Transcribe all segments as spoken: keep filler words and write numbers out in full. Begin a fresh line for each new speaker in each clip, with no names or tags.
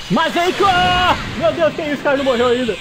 Mas aí, meu Deus, que isso, cara, não morreu ainda.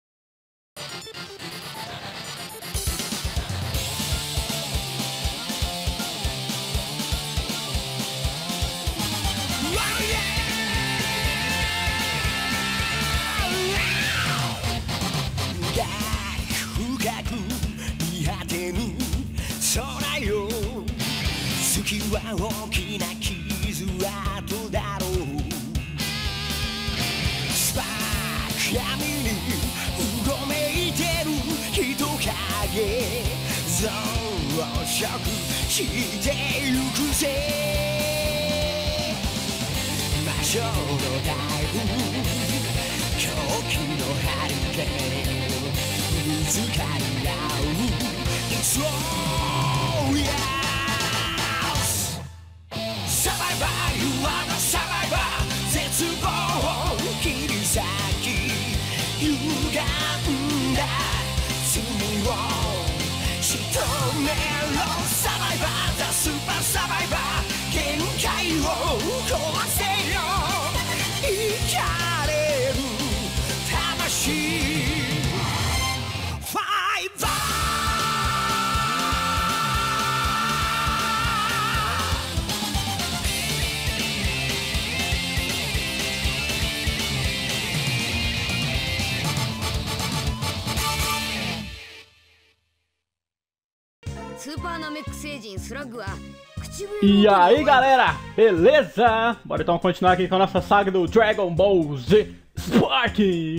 E aí, galera, beleza? Bora então continuar aqui com a nossa saga do Dragon Ball Z Spark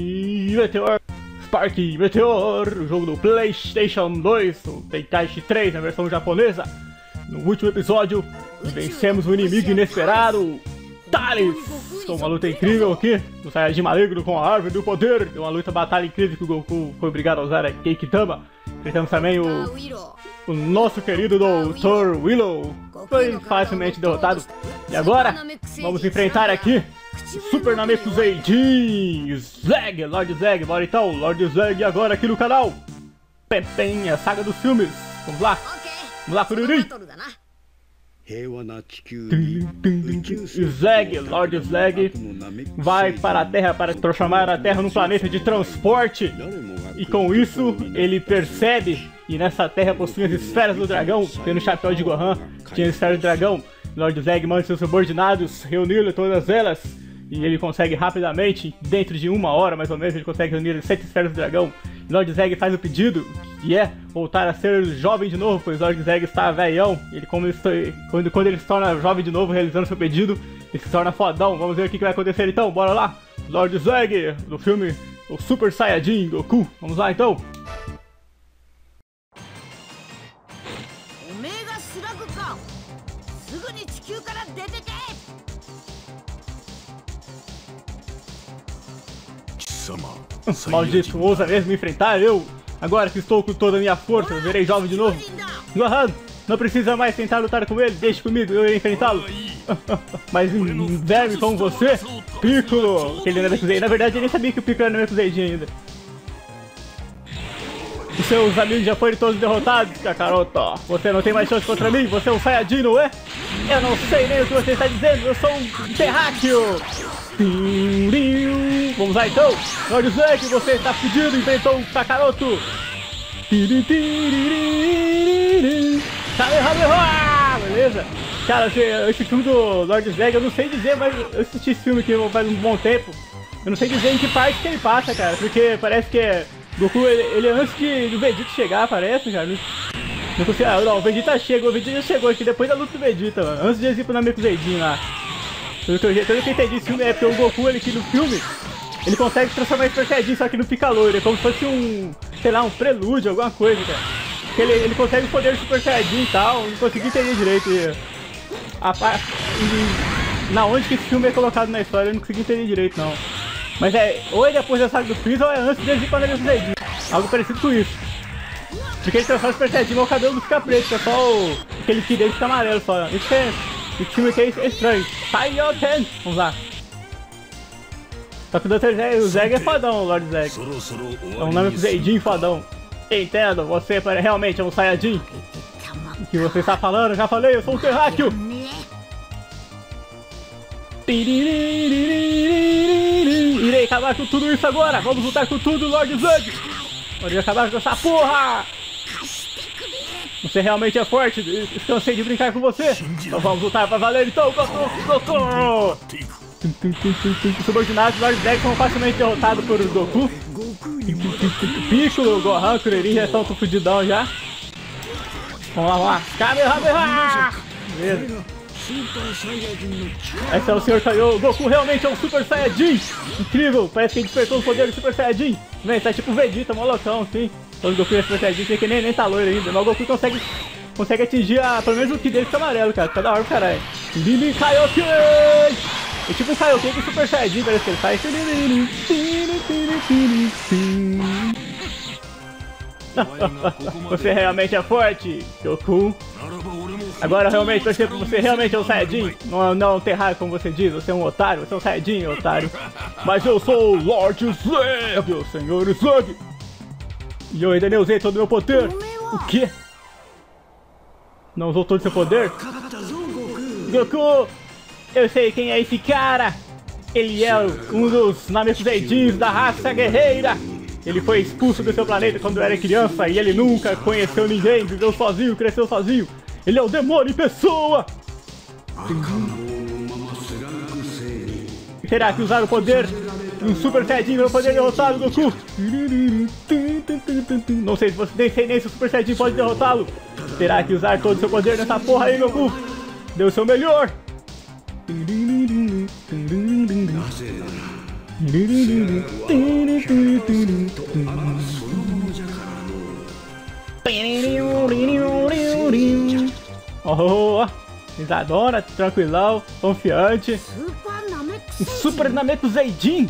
Meteor Spark Meteor, o jogo do PlayStation dois, o Tenkaichi três na versão japonesa. No último episódio, vencemos o inimigo inesperado, Thales, com uma luta incrível aqui, do Saiyajin maligno com a árvore do poder. Deu uma luta batalha incrível que o Goku foi obrigado a usar a Genkidama. Enfrentamos também o, o nosso querido doutor Willow, foi facilmente derrotado. E agora, vamos enfrentar aqui o Super Namekuseidin Zeg, Lord Zeg. Bora então, Lord Zeg agora aqui no canal. Pem, pem, a saga dos filmes. Vamos lá, vamos lá, Kuririn. Zeg, Lord Zeg, vai para a Terra para transformar a Terra num planeta de transporte. E com isso, ele percebe que nessa Terra possui as esferas do dragão. Tendo o chapéu de Gohan, tinha as esferas do dragão. Lord Zeg manda seus subordinados reunir todas elas. E ele consegue rapidamente, dentro de uma hora mais ou menos, ele consegue reunir as sete esferas do dragão. Lord Zeg faz o pedido, que é voltar a ser jovem de novo, pois Lord Zeg está velhão. Ele, como ele, quando, quando ele se torna jovem de novo, realizando seu pedido, ele se torna fodão. Vamos ver o que vai acontecer então, bora lá. Lord Zeg, do filme O Super Saiyajin Goku. Vamos lá então. Maldito, ousa mesmo me enfrentar eu? Agora que estou com toda a minha força, eu verei jovem de novo. Gohan, não precisa mais tentar lutar com ele, deixe comigo, eu irei enfrentá-lo. Mas um verme como você, Piccolo, aquele Namekusei. Na verdade, eu nem sabia que o Piccolo era Namekuseidin ainda. Os seus amigos já foram todos derrotados, Kakaroto. Você não tem mais chance contra mim, você é um Saiyajin, não é? Eu não sei nem o que você está dizendo, eu sou um terráqueo. Vamos lá então, Lord Zeg, você está fudido, enfrentou o Kakaroto. Beleza? Cara, esse filme do Lord Zeg, eu não sei dizer, mas eu assisti esse filme aqui faz um bom tempo. Eu não sei dizer em que parte que ele passa, cara, porque parece que é Goku, ele, ele é antes de, do Vegeta chegar, parece, cara. Não, consigo, ah, não, o Vegeta chegou, o Vegeta chegou aqui depois da luta do Vegeta, mano, antes de eles ir pro Namekuseidin lá. Pelo que, eu, pelo que eu entendi, esse filme é porque o Goku, ele aqui no filme, ele consegue transformar em Super Saiyajin, só que não fica loiro, é como se fosse um, sei lá, um prelúdio, alguma coisa, cara. Porque ele, ele consegue o poder do Super Saiyajin e tal, não consegui entender direito. E, a, e, na onde que esse filme é colocado na história, eu não consegui entender direito, não. Mas é, ou é depois da saga do Freeza, ou é antes deles ir pra Namekuseidin. Algo parecido com isso. Porque ele transforma o Super Saiyajin, mas o cabelo não fica preto, é só o, aquele fio dele fica amarelo só. Isso é... O time aqui é estranho. Saiyoten! Vamos lá. Só que o doutor Zeg, o Zeg é fodão, o Lord Zeg. É um Namekuseidin fodão. Entendo, você realmente é um Saiyajin. O que você está falando? Eu já falei, eu sou um terráqueo. acabar com tudo isso agora. Vamos lutar com tudo, Lord Zug. Hora de acabar com essa porra. Você realmente é forte. Descansei de brincar com você. Então vamos lutar pra valer então, Goku, Goku. Os subordinados do Lord Zug são facilmente derrotados por Goku. Piccolo, Gohan, Kuririn já estão fudidão já. Vamos lá, vamos lá. Kamehameha! Beleza. Esse é o senhor Kaiô. O Goku realmente é um Super Saiyajin. Incrível, parece que ele despertou o poder do Super Saiyajin. Vem, tá tipo Vegeta, molotão, assim. Então o Goku é Super Saiyajin, tem que nem, nem tá loiro ainda. Mas o Goku consegue, consegue atingir a, pelo menos o ki dele fica amarelo, cara. Fica da hora pro caralho. Lili Kaioken! É tipo um Kaioken com Super Saiyajin, parece que ele faz. Você realmente é forte, Goku. Agora realmente vai ser pra você realmente é um Saiyajin. Não, não terrar como você diz, você é um otário, você é um Saiyajin, otário. Mas eu sou o Lord Zug, o senhor Zug. E eu ainda nem usei todo o meu poder. O quê? Não usou todo o seu poder? Goku, eu sei quem é esse cara. Ele é um dos Namekuseidins da raça guerreira. Ele foi expulso do seu planeta quando era criança e ele nunca conheceu ninguém, viveu sozinho, cresceu sozinho. Ele é o demônio em pessoa! Terá que usar o poder de um Super Saiyajin para poder derrotar o Goku. Não sei se você nem sei nem se o Super Saiyajin pode derrotá-lo. Terá que usar todo o seu poder nessa porra aí, Goku. Dê o seu melhor. Oh, risadona, tranquilão, confiante. Um Super Namekuseidin.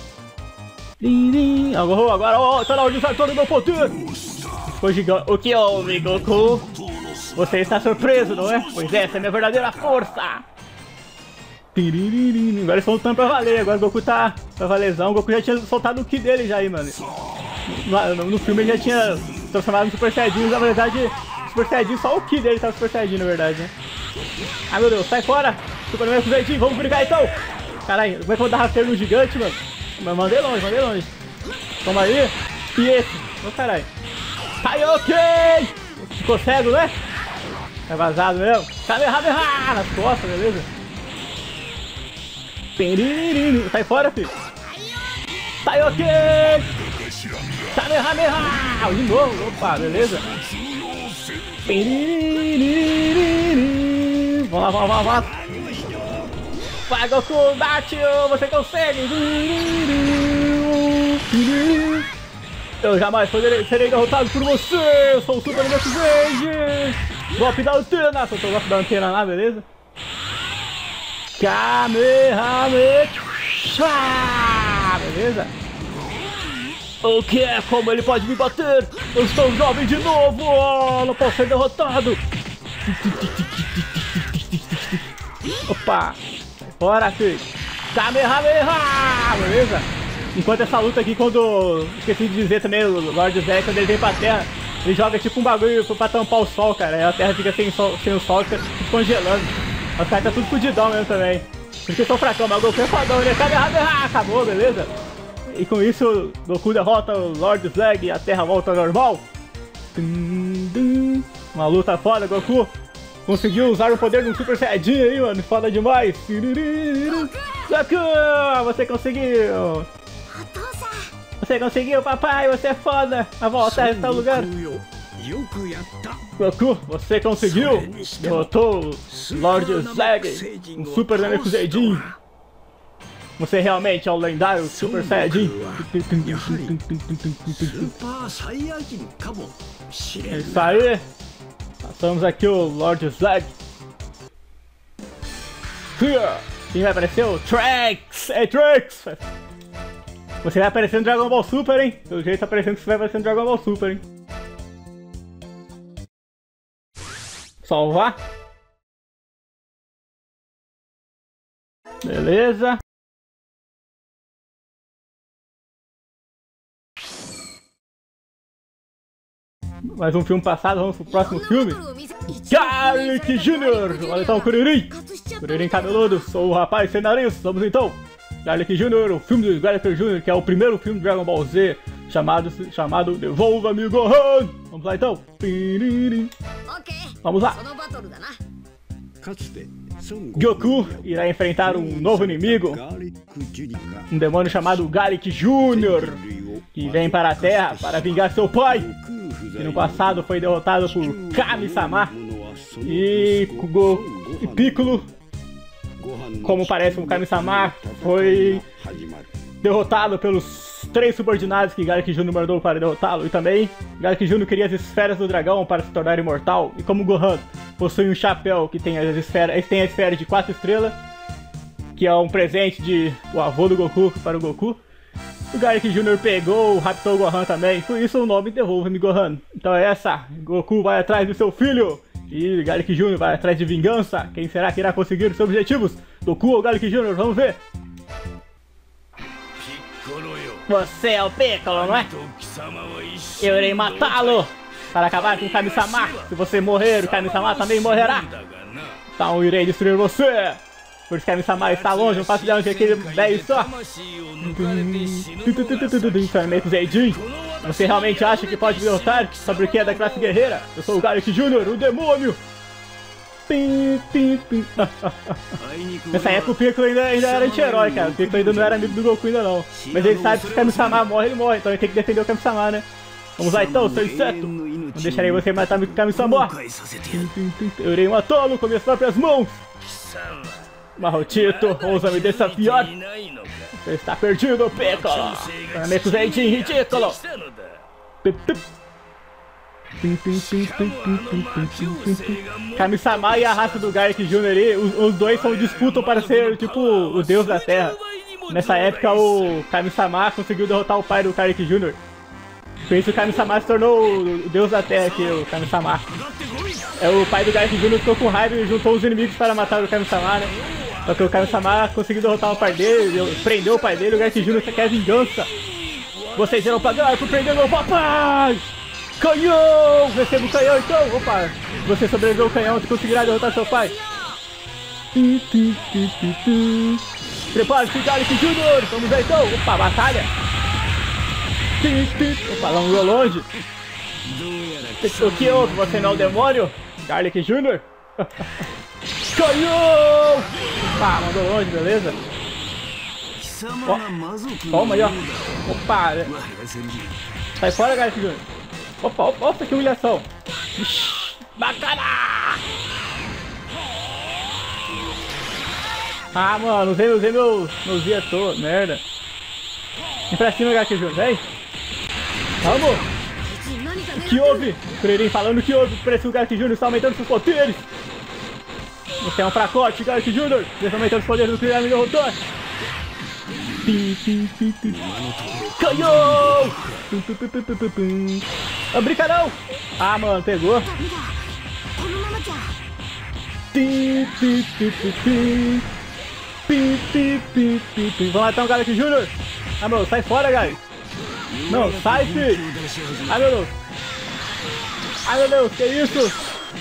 Agora, agora, ó, tá na hora de usar todo o meu poder. Foi gigante. O que houve, Goku? Você está surpreso, não é? Pois essa é a minha verdadeira força. Agora eles soltando pra valer, agora o Goku tá pra valezão. O Goku já tinha soltado o ki dele já aí, mano. No, no filme ele já tinha transformado no Super Saiyajin, na verdade, Super Saiyajin, só o ki dele tá Super Saiyajin, na verdade, né? Ai meu Deus, sai fora! Super Namekuseidin, vamos brigar então! Caralho, como é que eu vou dar rasteiro no gigante, mano? Mas mandei longe, mandei longe. Toma aí. E esse? Ô oh, caralho. Kaioken! Ficou cego, né? É vazado mesmo. Kamehameha! Nas costas, beleza? Sai fora, filho. Kaioken! Kamehameha! De novo, opa, beleza? Vamos lá, vamos lá, vamos lá. Vai, Goku, bate, você consegue! Eu jamais poderei, serei derrotado por você! Eu sou o Super Namekuseidin! Golpe da antena! Soltou o golpe da antena lá, beleza? Kamehameha! Beleza? O que é? Como ele pode me bater? Eu estou jovem de novo! Oh, não posso ser derrotado! Opa! Bora, filho! Kamehameha! Beleza? Enquanto essa luta aqui, quando... Esqueci de dizer também, o Lord Zed, quando ele vem pra terra, ele joga tipo um bagulho pra tampar o sol, cara. Aí a terra fica sem, sol, sem o sol, fica congelando. Os caras tá tudo fudidão mesmo também. Porque eu sou fracão, mas o Goku é fodão, né? Kamehameha! Acabou, beleza? E com isso, Goku derrota o Lord Zed e a terra volta ao normal. Uma luta foda, Goku. Conseguiu usar o poder de um Super Saiyajin aí, mano. Foda demais. Goku, você conseguiu. Você conseguiu, papai. Você é foda. A volta a tal lugar. Goku, você conseguiu. Derrotou o Lord Zed, um Super Namekuseidin. Você realmente é o lendário Super Saiyajin. É isso aí. Passamos aqui o Lord Zed. Quem vai aparecer? O Trunks! É Trunks! Você vai aparecer no Dragon Ball Super, hein? Pelo jeito tá parecendo que você vai aparecer no Dragon Ball Super, hein? Salvar. Beleza. Mais um filme passado, vamos pro próximo filme. Garlic Júnior! Olha então o Kuririn! Kuririn cabeludo, sou o rapaz sem nariz, vamos então! Garlic Júnior, o filme do Garlic Júnior, que é o primeiro filme do Dragon Ball Z, chamado, chamado Devolva-me Gohan. Vamos lá então. Vamos lá. Goku irá enfrentar um novo inimigo, um demônio chamado Garlic Júnior, que vem para a Terra para vingar seu pai, que no passado foi derrotado por Kami-sama. E, Go e Piccolo, como parece um Kami-sama, foi derrotado pelos três subordinados que Garlic Júnior mandou para derrotá-lo. E também, Garlic Júnior queria as esferas do dragão para se tornar imortal. E como Gohan possui um chapéu que tem as esferas, ele tem a esfera de quatro estrelas, que é um presente de o avô do Goku para o Goku. O Garlic Júnior pegou, raptou o Gohan também. Por isso o nome Devolva-me Gohan. Então é essa. Goku vai atrás do seu filho. E Garlic Júnior vai atrás de vingança. Quem será que irá conseguir os seus objetivos? Goku ou Garlic Júnior? Vamos ver. Você é o Piccolo, não é? Eu irei matá-lo para acabar com o Kami-sama. Se você morrer, o Kami-sama também morrerá. Então irei destruir você. Por isso que Kami-sama está longe, não faço ideia onde aquele velho só. Torneio Zeidin. Você realmente acha que pode me derrotar só porque é da classe guerreira? Eu sou o Garlic Júnior, o demônio. Pim, pim, pim. Nessa época o Piccolo ainda, ainda era anti-herói, cara. O Piccolo ainda não era amigo do Goku ainda não. Mas ele sabe que se o Kami-sama morre, ele morre. Então ele tem que defender o Kami-sama, né? Vamos lá então, seu inseto. Não deixarei você matar o Kami-sama. Eu irei matá-lo com minhas próprias mãos. Marrotito, ousa me desafiar. Você está perdido, Piccolo. Torneio Zeidin ridículo. Kami-sama e a raça do Garlic Júnior ali, os, os dois são disputam para ser tipo o deus da terra. Nessa época o Kami-sama conseguiu derrotar o pai do Garlic Júnior. Por isso o Kami-sama se tornou o deus da terra aqui, o Kami-sama. É, o pai do Garlic Júnior ficou com raiva e juntou os inimigos para matar o Kami-sama, né? Só que o Kami-sama conseguiu derrotar o pai dele, prendeu o pai dele, o Garlic Júnior quer vingança. Vocês irão pagar por prender meu papai! Canhão! Receba o canhão então! Opa! Você sobreviveu ao canhão, você conseguirá derrotar seu pai! Prepare-se, Garlic Júnior! Vamos ver então! Opa, batalha! Opa, longo longe! O que houve? Você não é o demônio? Garlic Júnior? Canhão! Opa, mandou longe, beleza? Ó, toma aí, ó! Opa! Sai fora, Garlic Júnior! Opa, opa, opa, que humilhação! Ixi, bacana! Ah, mano, usei, usei meu, meu Zietor, merda! Vem pra cima, Garlic Júnior, vem! Vamos! O que houve? Kuririn falando que houve, parece que o Garlic Júnior está aumentando seus poderes! Você é um fracote, Garlic Júnior! Você está aumentando os poderes do Kuririn me derrotar! Canhão! Não brinca não! Ah, mano, pegou! Vamos lá então, Garlic Júnior! Ah, meu, sai fora, guys! Não, sai, filho! Ai, meu Deus! Ai, meu Deus, que isso?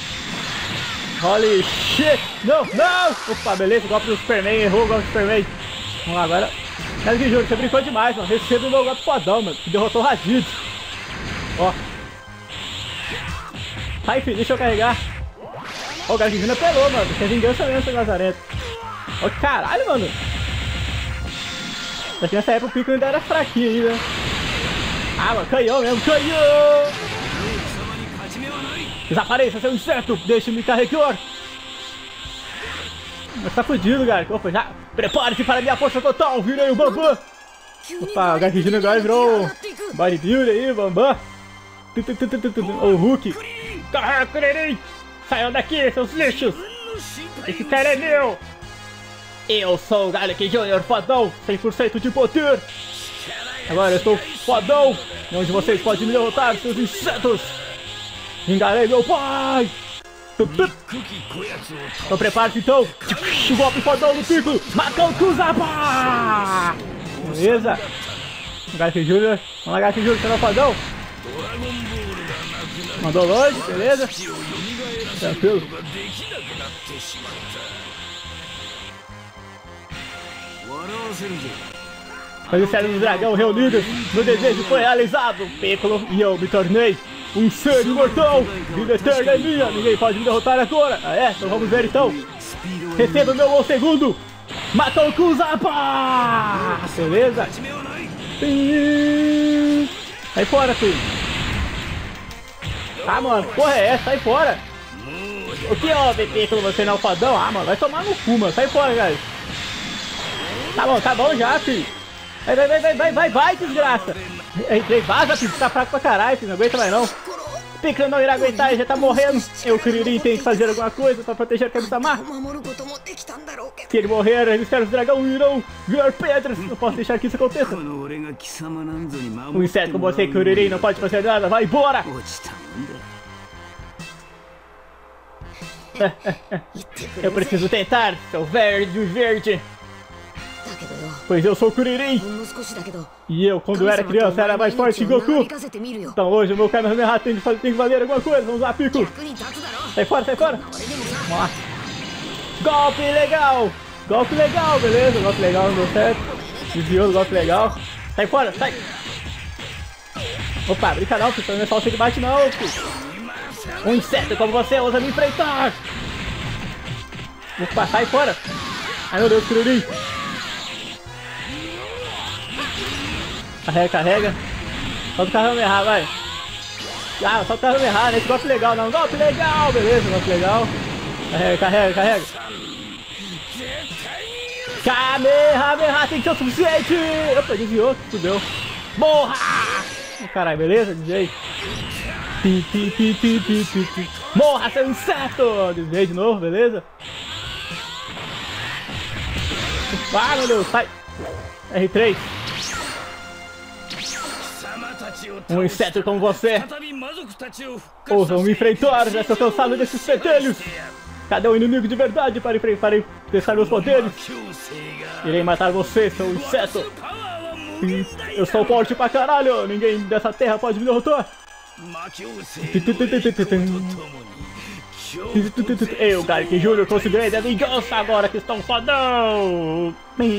Holy shit! Não, não! Opa, beleza, golpe do Superman, errou o golpe do Superman. Vamos lá, agora. Garlic Júnior, você brincou demais, mano. Receba o meu golpe fodão, mano, que derrotou o Raditz. Ó. Sai, filho, deixa eu carregar. Ó, o Garlic Júnior pelou, mano. Que é vingança mesmo, seu lazarento. Ó, que caralho, mano. Daqui nessa época o Piccolo ainda era fraquinho ainda. Ah, mano, canhão mesmo, canhão! Desapareça, seu inseto! Deixe-me carregar! Mas tá fudido, cara. Opa, já. Prepare-se para a minha força total! Virei o Bambam! Opa, o Garlic Júnior agora virou bodybuilder aí, Bambam! O Hulk! Carrega, Kuririn! Saiam daqui, seus lixos! Esse cara é meu! Eu sou o Garlic Júnior fodão! cem por cento de poder! Agora eu estou fodão! Onde vocês podem me derrotar, seus insetos! Vingarei meu pai! Então prepare-se então! O golpe fodão do Piccolo! Macão Kuzapa! Beleza? Garlic Júnior! Vamos lá, Garlic Júnior, você não é fodão? Mandou longe, beleza? Tranquilo. Mas os cérebros do dragão reunidos, meu desejo foi realizado. Piccolo e eu me tornei um ser imortal. Vida eterna é minha, ninguém pode me derrotar agora. Ah é? Então vamos ver então. Receba meu gol segundo. Matou o Zapa! Beleza? Sai fora, filho. Ah, mano, porra é essa? Sai fora. O que é, Piccolo? Você não é o fodão? Ah, mano, vai tomar no cu, mano. Sai fora, guys. Tá bom, tá bom já, filho. Vai, vai, vai, vai, vai, vai, vai, desgraça. Entrei, vaza, filho. Tá fraco pra caralho, filho. Não aguenta mais, não. Piccolo não irá aguentar, ele já tá morrendo. Eu, Kuririn, tenho que fazer alguma coisa pra proteger a Kami-sama. Se ele morrer, os mistérios do dragão irão virar pedras. Não posso deixar que isso aconteça. Um inseto como você, Kuririn, não pode fazer nada. Vai embora! Eu preciso tentar, seu verde verde. Pois eu sou o Kuririn. E eu, quando era criança, era mais forte que Goku. Então hoje o meu Kamehameha tem que, tem que valer alguma coisa. Vamos lá, Piccolo. Sai fora, sai fora. Vamos lá. Golpe legal. Golpe legal, beleza. Golpe legal, não deu certo. Desviou do golpe legal. Sai fora, sai. Opa, brinca não, filho. Não é só você que bate não, filho. Um inseto como você ousa me enfrentar. Opa, sai fora. Ai, meu Deus, Kuririn. Carrega, carrega. Solta o Kamehameha, vai. Ah, solta o Kamehameha, nesse golpe legal não. Golpe legal, beleza, golpe legal. Carrega, carrega, carrega. Kamehameha tem que ser o suficiente. Opa, desviou, fudeu. Morra! Oh, caralho, beleza? Desviei. Pi, pi, pi, pi, pi, pi, pi. Morra, seu inseto! Desviei de novo, beleza? Ah, meu Deus, sai. R três. Um inseto como você. Ousam me enfrentar, já estou cansado desses pedelhos. Cadê o inimigo de verdade para, para testar meus poderes? Irei matar você, seu inseto. Eu sou forte pra caralho, ninguém dessa terra pode me derrotar. Eu, Garlic Júnior, conseguirei a vingança agora que estou fodão.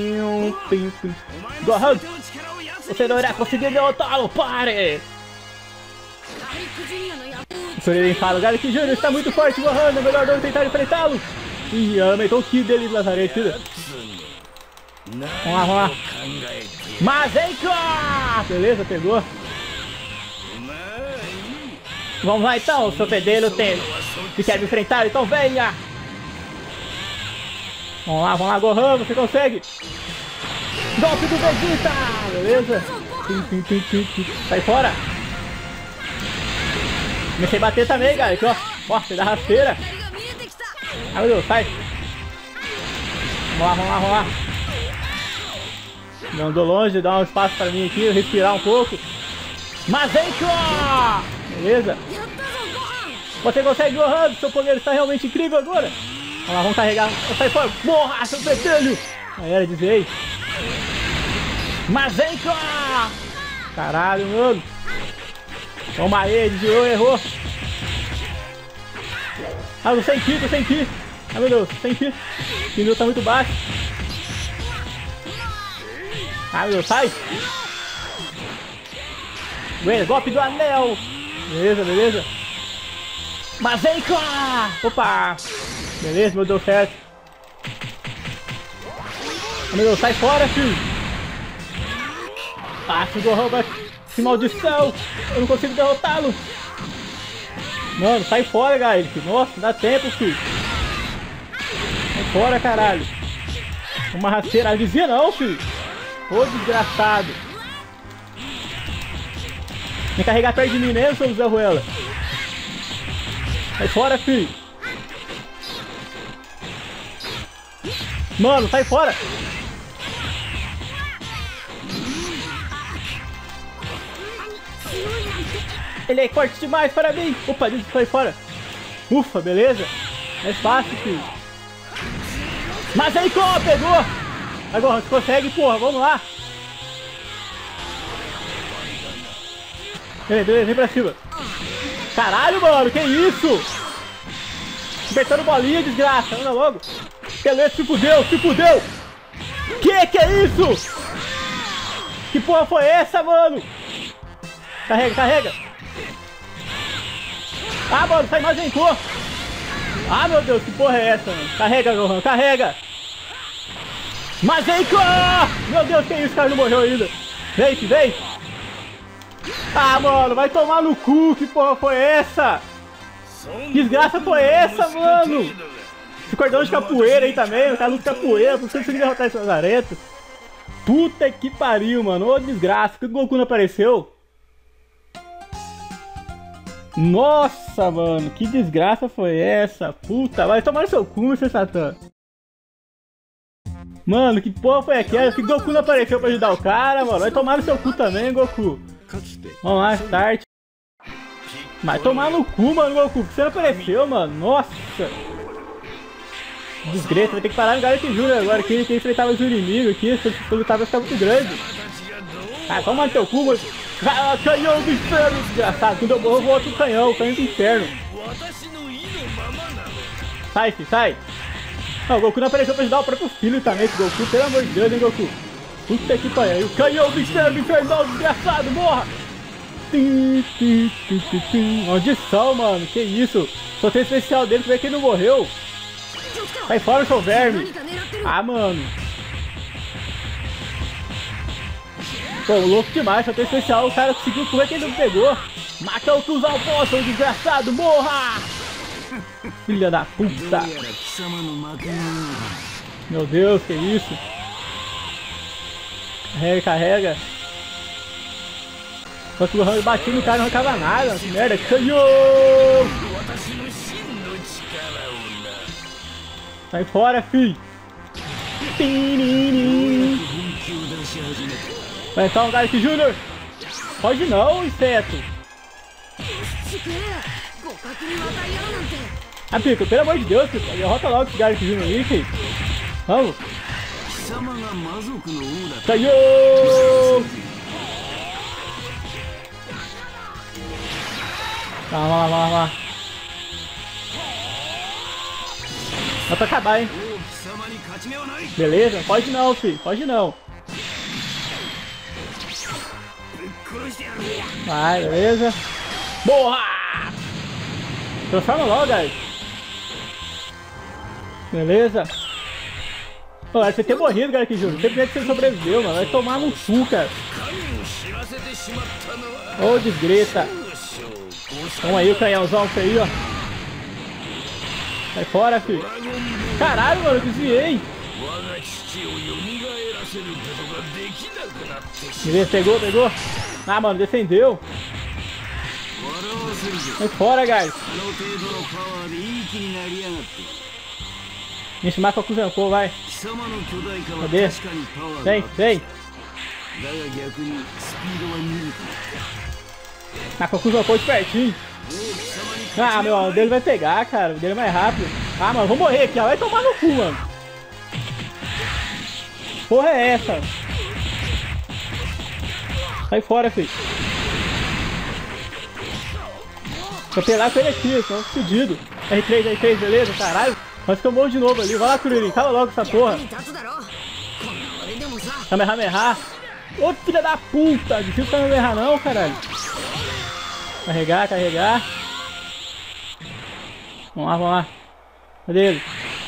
Gohan, você não irá conseguir derrotá-lo, pare! O Kuririn fala, Garlic Júnior está muito forte, Gohan, é melhor não tentar enfrentá-lo. Ih, aumentou o ki dele, Lazarete. Vamos lá, vamos lá. Mazenka! Beleza, pegou. Vamos lá então, seu pedreiro tem. Se quer me enfrentar, então venha! Vamos lá, vamos lá, Gohan, você consegue! Golpe do Vegeta! Beleza? Tim, tim, tim, tim. Sai fora! Comecei a bater também, galera. Aqui, ó. Ó, você dá rasteira. Ai, meu Deus, sai! Vamos lá, vamos lá, vamos lá! Não andou longe, dá um espaço pra mim aqui, respirar um pouco. Mazenka! Beleza? Você consegue, Gohan! Seu poder está realmente incrível agora! Vamos lá, vamos carregar. Sai fora! Morra, seu petelho! Aí era, desviei. Mazenka! Caralho, mano! Toma aí, desviou, errou! Ah, tô sem ki, tô sem ki! Ai, meu Deus, sem ki! O pneu tá muito baixo! Ai, meu Deus, sai! Beleza, golpe do anel! Beleza, beleza! Mazenka! Opa! Beleza, meu Deus, certo! Meu Deus, sai fora, filho! Ah, que Gohan vai... Que maldição! Eu não consigo derrotá-lo! Mano, sai fora, galera! Nossa, dá tempo, filho! Sai fora, caralho! Uma rasteira, dizia não, filho! Ô, desgraçado! Vem carregar perto de mim mesmo, seu Zé Ruela! Sai fora, filho! Mano, sai fora! Ele é forte demais para mim! Opa, ele sai fora! Ufa, beleza? É fácil, filho! Mas aí, como? Pegou! Agora, você consegue, porra! Vamos lá! Beleza, beleza, vem pra cima! Caralho, mano, que isso? Apertando bolinha, desgraça! Anda logo! Beleza, se fudeu, se fudeu! Que que é isso? Que porra foi essa, mano? Carrega, carrega. Ah, mano, sai mais em cor. Ah, meu Deus, que porra é essa, mano? Carrega, Gohan, carrega. Mas vem cá! Meu Deus, que isso, cara, não morreu ainda. Vem, vem. Ah, mano, vai tomar no cu, que porra foi essa? Que desgraça foi essa, mano? Esse cordão de capoeira aí também, o cara luta capoeira, por que você derrotar esse lazarento? Puta que pariu, mano, ô desgraça, por que o Goku não apareceu? Nossa, mano, que desgraça foi essa? Puta, vai tomar no seu cu, meu Satã. Mano, que porra foi aquela? Que Goku não apareceu pra ajudar o cara, mano? Vai tomar no seu cu também, Goku. Vamos lá, start. Vai tomar no cu, mano, Goku. Você não apareceu, mano? Nossa. Desgraça, vai ter que parar no Garlic Júnior agora, que ele enfrentava os inimigos aqui. Se eu lutar vai ficar muito grande. Ah, toma no teu cu, mano. Ah, canhão do inferno, desgraçado. Quando eu morro, eu volto o canhão, o canhão do inferno. Sai, filho, sai. Não, o Goku não apareceu pra ajudar o próprio filho também, esse Goku, pelo amor de Deus, hein, Goku. Puta que pariu. Canhão do inferno, infernal, desgraçado, morra! Maldição, mano, que isso? Só tem especial dele, como é que ele não morreu? Sai fora, seu verme! Ah, mano. Pô, louco demais, só tem especial, o cara conseguiu, como é que ele não pegou? Mata o Cusão Poço, desgraçado, morra! Filha da puta! Meu Deus, que isso? Carrega, carrega. Enquanto o Gohan batia no cara não arrancava nada, que merda, canhão! Sai fora, fi! Vai entrar um Garlic Júnior! Pode não, inseto! Ah, Pico, pelo amor de Deus, Pico, derrota logo esse Garlic Júnior aí, filho! Vamos! Caiu! Vamos lá, vamos lá. Dá pra acabar, hein? Beleza? Pode não, filho. Pode não. Vai, beleza. Boa! Transforma logo, guys. Beleza. Pô, você ter morrido, cara, que juro. Não sei porque você sobreviveu, mano. Vai tomar no cu, cara. Ô, desgreta. Vamos aí, o canhãozão aí, ó. Sai fora, filho. Caralho, mano, eu desviei. Beleza, pegou, pegou. Ah, mano, defendeu. Sai fora, guys. Enche mais pra Kuzenkou, vai. Cadê? Vem, vem. Ah, com a Kuzenkou de pertinho. Ah, meu, o dele vai pegar, cara. O dele é mais rápido. Ah, mano, vou morrer aqui, ó. Vai tomar no cu, mano. Porra é essa? Sai fora, filho. Vou pegar com ele aqui, senão eu tô fudido. R três, R três, beleza? Caralho. Mas que eu morro de novo ali. Vai lá, Kuririn. Cala logo essa porra. Kamehameha. Ô, filha da puta. Difícil Kamehameha não, caralho. Carregar, carregar. Vamos lá, vamos lá. Cadê ele?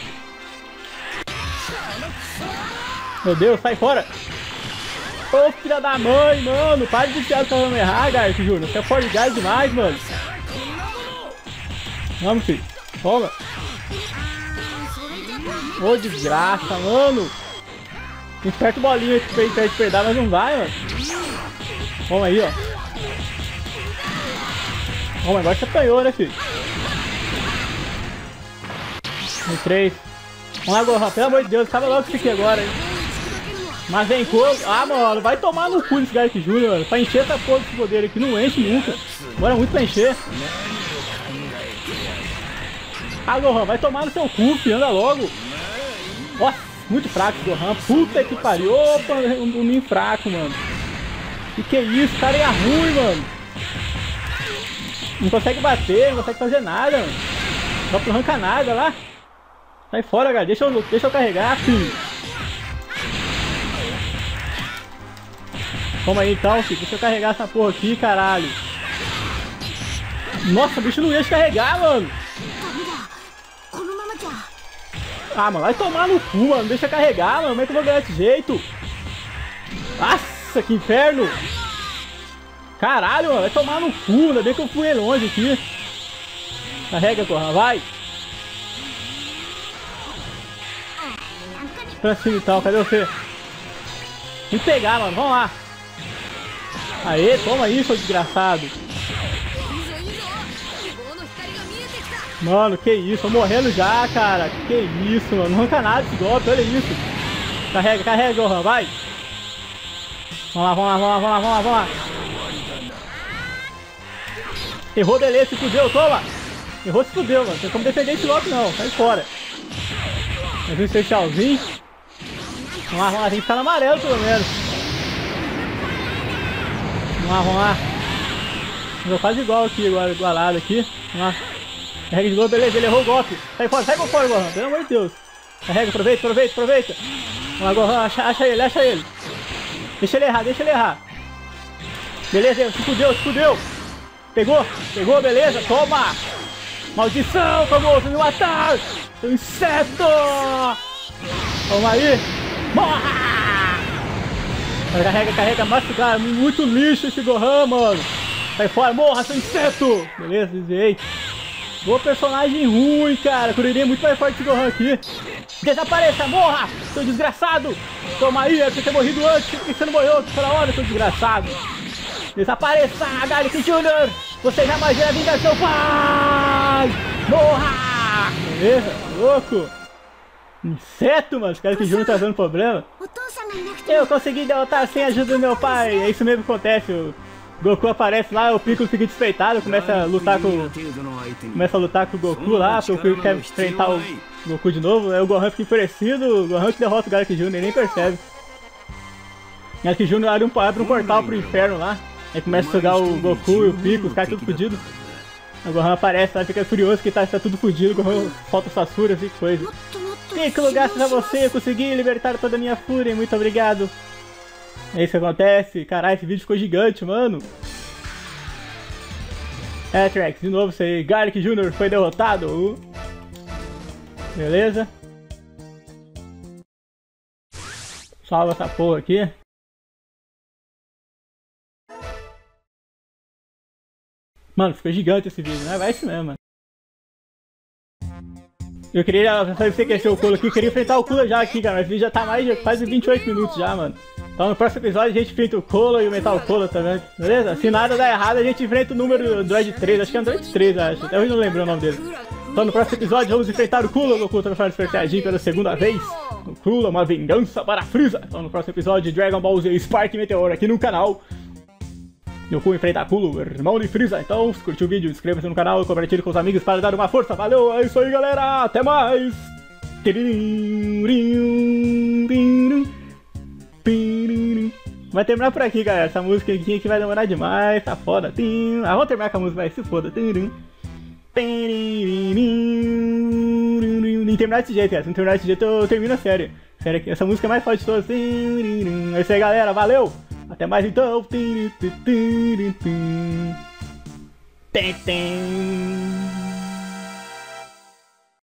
Meu Deus, sai fora. Ô, filha da mãe, mano. Para de desviar do Kamehameha, Garlic Júnior. Você é forte gás demais, mano. Vamos, filho. Toma. Ô, desgraça, mano. Aperta o bolinho aqui pra ele perder, mas não vai, mano. Vamos aí, ó. Vamos, agora você apanhou, né, filho? Um, três. Vamos lá, Gohan. Pelo amor de Deus, acaba logo isso aqui agora, hein. Mas vem cor. Ah, mano, vai tomar no cu desse Garlic Júnior, mano. Pra encher essa porra desse poder aqui. Não enche nunca. Agora é muito pra encher. Ah, Gohan, vai tomar no seu cu, filho. Anda logo. Nossa, muito fraco esse Gohan. Puta que pariu. Opa, um domingo fraco, mano. Que que é isso? Cara é ruim, mano. Não consegue bater, não consegue fazer nada, mano. Só não arranca nada lá. Sai fora, cara. Deixa eu, deixa eu carregar, filho. Toma aí então, filho. Deixa eu carregar essa porra aqui, caralho. Nossa, o bicho não ia descarregar, mano. Ah, mano, vai tomar no cu, mano. Deixa eu carregar, mano. Como é que eu vou ganhar desse jeito? Nossa, que inferno. Caralho, mano. Vai tomar no cu. Ainda bem que eu fui longe aqui. Carrega, Gohan, vai. Pra cima e tal, cadê você? Tem que pegar, mano. Vamos lá. Aê, toma isso, seu desgraçado. Mano, que isso, tô morrendo já, cara. Que isso, mano. Não arranca nada esse golpe, olha isso. Carrega, carrega, Gohan, vai. Vamos lá, vamos lá, vamos lá, vamos lá, vamos lá, vamos lá. Errou, beleza, se fudeu, toma. Errou, se fudeu, mano. Tem como defender esse golpe, não. Sai fora. Mais um especialzinho. Vamos lá, vamos lá. Tem que ficar no amarelo, pelo menos. Vamos lá, vamos lá. Vou quase igual aqui, agora, igualado aqui. Vamos lá. Carrega de novo, beleza, ele errou o golpe. Sai fora, sai por fora, Gohan, pelo amor de Deus. Carrega, aproveita, aproveita, aproveita. Vamos lá, Gohan, acha, acha ele, acha ele. Deixa ele errar, deixa ele errar. Beleza, se fudeu, se fudeu. Pegou, pegou, beleza, toma. Maldição, famoso, me matar. Seu inseto. Toma aí. Morra. Carrega, carrega, mas cara, muito lixo esse Gohan, mano. Sai fora, morra, seu inseto. Beleza, desviei. Boa personagem ruim, cara. Kuririn é muito mais forte que o Gohan aqui. Desapareça, morra, seu desgraçado. Toma aí, era pra ter morrido antes. Por que você não morreu pela hora, seu desgraçado? Desapareça, Garlic Júnior. Você jamais irá vingar seu pai. Morra. Beleza, louco. Inseto, mano. Os caras que Júnior tá dando problema. Eu consegui derrotar sem a ajuda do meu pai. É isso mesmo que acontece. O Goku aparece lá, o Piccolo fica despeitado, começa a lutar com começa a lutar com o Goku lá, porque o Piccolo quer enfrentar o Goku de novo, aí o Gohan fica enfurecido, o Gohan que derrota o Garlic Júnior, ele nem percebe. O Garlic Júnior abre um, abre um portal pro inferno lá, aí começa a sugar o Goku e o Piccolo, os caras tudo fodidos. O Gohan aparece lá, fica furioso que tá, tá tudo fodido, o Gohan solta suas fúrias e coisa. Piccolo, graças a você eu consegui libertar toda a minha fúria, muito obrigado. É isso que acontece. Caralho, esse vídeo ficou gigante, mano. É, Trex, de novo isso aí. Garlic Júnior foi derrotado. Uh. Beleza. Salva essa porra aqui. Mano, ficou gigante esse vídeo, né? Vai isso mesmo, mano. Eu queria, sabe você que o Cooler aqui, eu queria enfrentar o Cooler já aqui, cara, mas o vídeo já tá mais de quase vinte e oito minutos já, mano. Então no próximo episódio a gente enfrenta o Cooler e o Metal Cooler também, beleza? Se nada der errado a gente enfrenta o número do Android três, acho que é Android três, acho, até hoje não lembro o nome dele. Então no próximo episódio vamos enfrentar o Cooler, o Goku transformado em Super Saiyajin pela segunda vez. O Cooler, uma vingança para a Frieza. Então no próximo episódio de Dragon Ball Z Spark Meteor aqui no canal. Goku enfrenta Cooler, irmão de Frieza. Então, se curtiu o vídeo, inscreva-se no canal e compartilhe com os amigos para dar uma força. Valeu, é isso aí, galera. Até mais. Vai terminar por aqui, galera. Essa música aqui que vai demorar demais. Tá foda. Ah, vamos terminar com a música, vai. Se foda. Nem terminar desse jeito, cara. Se não terminar desse jeito, eu termino a série. série aqui. Essa música é mais forte de todas. É isso aí, galera. Valeu. Até mais então. Tem, tem.